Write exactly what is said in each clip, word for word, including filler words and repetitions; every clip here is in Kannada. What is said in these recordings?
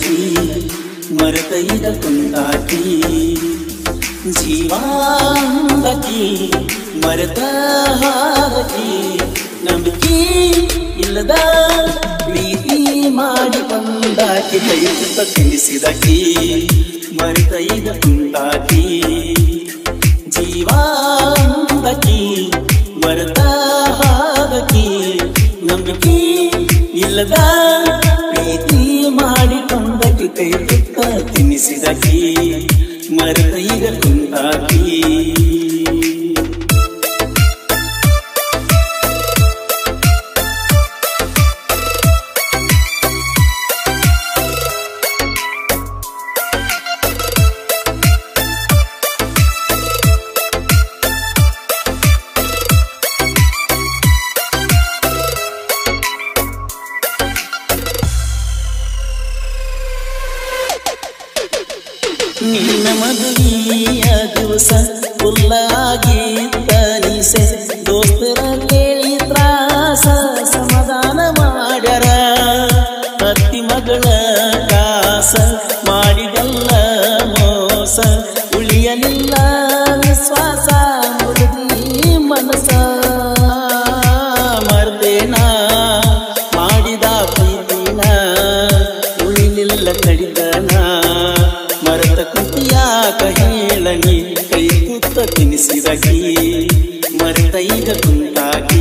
ತಿನಿಸಿದಕಿ ಮರೆತೈದ ಕುಂತಾಕಿ ಜೀವಾಂದಕಿ ಮರೆತ ಹಾದಕಿ ನಂಬಿಕೆ ಇಲ್ಲದ ಪ್ರೀತಿ ಮಾಡಿ ಬಂದಾಕಿ ಕೈತ ತಿನಿಸಿದಕಿ ಮರೆತೈದ ಕುಂತಾಕಿ ಜೀವಾಂದಕಿ ಮರೆತ ಹಾದಕಿ ನಂಬಿಕೆ ಇಲ್ಲದ ಪ್ರೀತಿ ಮಾಡಿಕೊಂಡಕಿ ಕೈ ತುತ್ತ ತಿನ್ನಿಸಿದಕಿ ಮರೆತೈದ ಕುಂತಾಕಿ ನಿನ್ನ ಮದುವೆಯ ದಿವಸ ಫುಲ್ಲಾಗಿದ್ದ ನೀಸೆ ದೋಸ್ತರ ಕೇಳಿ ತ್ರಾಸ ಸಮಾಧಾನ ಮಾಡ್ಯಾರ ಅತ್ತಿ ಮಗಳ ಕಾಸ ಮಾಡಿದಲ್ಲ ಮೋಸ ಉಳಿಯಲಿಲ್ಲ ವಿಶ್ವಾಸ ಮುರಿದಿ ಮನಸ ಮರ್ದೇನ ಮಾಡಿದ ಪ್ರೀತಿನ ಉಳಿಲಿಲ್ಲ ಕಡಿದನ ಮರೆತ ಕುಂತಿಯಾಕ ಹೇಳನಿ ಕೈ ತುತ್ತ ತಿನಿಸಿದಕಿ ಮರೆತೈದ ಕುಂತಾಕಿ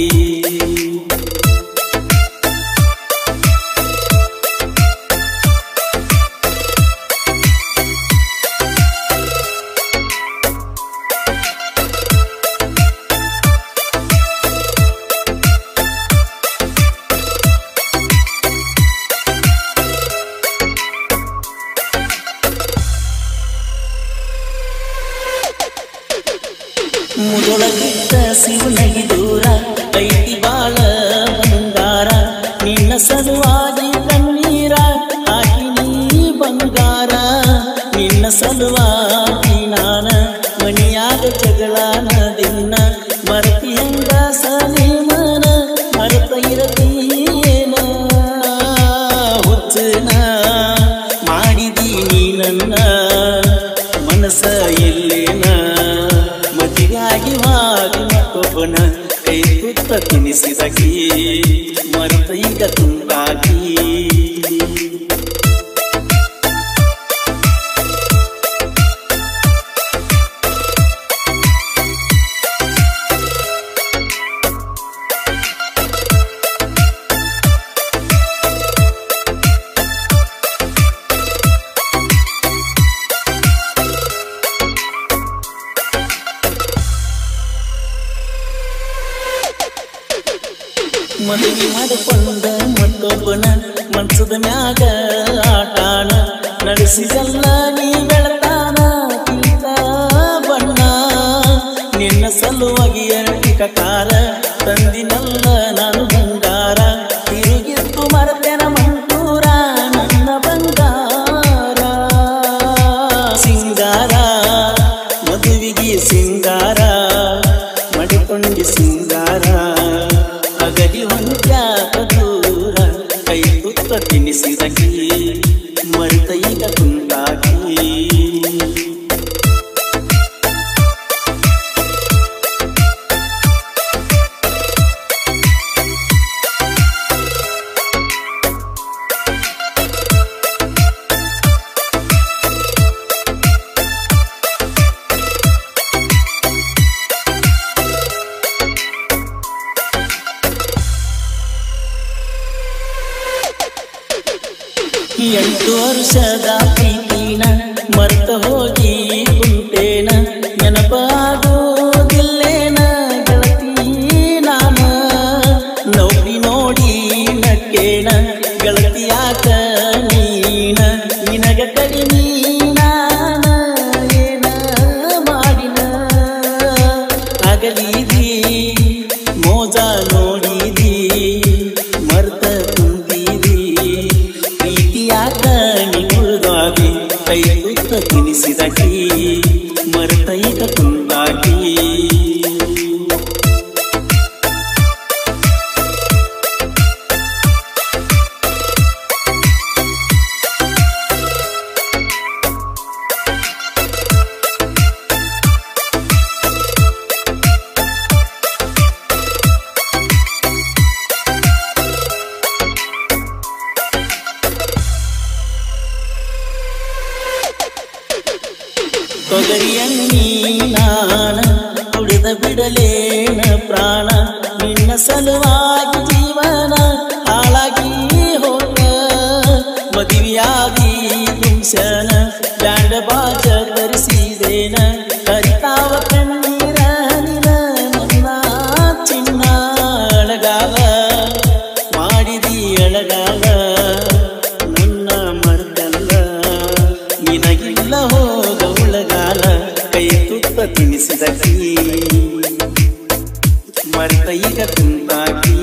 ಮುದೊಳಗಿದ್ದ ಶಿವನಗಿ ದೂರ ಐತಿ ಬಾಳ ಬಂಗಾರ ನಿನ್ನ ಸಲುವಾಗಿ ಕಣ್ಣೀರ ಹಾಕಿ ನೀ ಬಂಗಾರ ನಿನ್ನ ಸಲುವಾಗಿ ನಾನ ಮಣಿಯಾಗ ಜಗಳಾನ ದಿನ ಮರತಿ ಹಂಗ ಸನಿಮನ ಮರೆತ ಇರತೀನ ಹುಚ್ಚನ ಮಾಡಿದಿ ನೀ ನನ್ನ ಮನಸ ಎಲ್ಲೇನ ಮತಿಗಾಗಿವಾಗಿ ಮತ್ತೊಬ್ಬನ ಕೈ ತುತ್ತ ತಿನಿಸಿದಕಿ ಮರೆತೈದ ಕುಂತಾಕಿ ಮದುವೆ ಮಾಡಿಕೊಂಡ ಮತ್ತೊಬ್ಬನ ಮನ್ಸದ ಮ್ಯಾಗ ಆಟಾನ ನಡೆಸಿದಲ್ಲ ನೀ ಬೆಳತಾನ ತೀತ ಬಣ್ಣ ನಿನ್ನ ಸಲುವಾಗಿ ಎರಡಿ ಕಕಾರ ತಂದಿನಲ್ಲ ನಾನು ಬಂಗಾರ ತಿರುಗಿತ್ತು ಮರತೆನ ಮಂಟೂರ ನನ್ನ ಬಂಗಾರ ಸಿಂಗಾರ ಮದುವೆಗೆ ಸಿಂಗಾರ ಮಾಡಿಕೊಂಡಿ ಸಿಂಗಾರ ಅಗದಿ ಹೊಂದ್ಯಾಕ ದೂರ ಕೈ ತುತ್ತ ತಿನಿಸಿದಕಿ ಮರೆತೈದ ಕುಂತಾಕಿ ಎಂಟು ವರ್ಷದ ಪ್ರೀತಿನ ಮರ್ತ ಹೋಗಿ ಕುಂತೇನ ನೆನಪಾಗೋದಿಲ್ಲೇನ ಗೆಳತಿ ನಾನ ನೌಕರಿ ನೋಡಿ ನಕ್ಕೇನ ಗೆಳತಿಯಾಕ ನೀನ ನಿನಗ ಕಡಿಮೆ ನಾನ ಏನ ಮಾಡಿನ ಆಗಲಿದಿ ಮೋಜ ನೋಡಿದಿ ಮರ್ತ ಕುಂತಿದಿ ಪ್ರೀತಿಯಾಕ ನಿಗುಳ್ದಾಗಿ ಕೈ ತುತ್ತ ತಿನಿಸಿದಕಿ ಮರೆತೈದ ಕುಂತಾಕಿ ತೊಗರಿಯನ್ನೀ ನಾಣ ಕುಡಿದ ಬಿಡಲೇನ ಪ್ರಾಣ ನಿನ್ನ ಸಲುವಾಗಿ ಜೀವನ ಹಾಳಾಗಿ ಹೋಗ ಮದುವೆಯಾಗಿ ಗುಂಸನ ಬ್ಯಾಂಡ ಬಾಜ ತರಿಸಿದೇನ ಕರಿತಾವ ಕಣ್ಣೀರ ನಿನ ನನ್ನ ಚಿನ್ನ ಅಳಗಾಲ ಮಾಡಿದಿ ಅಳಗಾಲ ನನ್ನ ಮರ್ತಲ್ಲ ನಿನಗಿಲ್ಲ ಹೋಗ ಉಳಗಾಲ ಕೈ ತುತ್ತ ತಿನಿಸಿದಕಿ ಮರ್ತ ಈಗ ಕುಂತಾಕಿ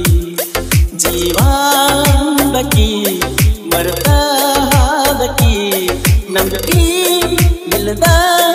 ಜೀವಾಂಬಕಿ ಮರ್ತ ಹಾದಕಿ ನಂಬಿಕೆ ಇಲ್ಲದ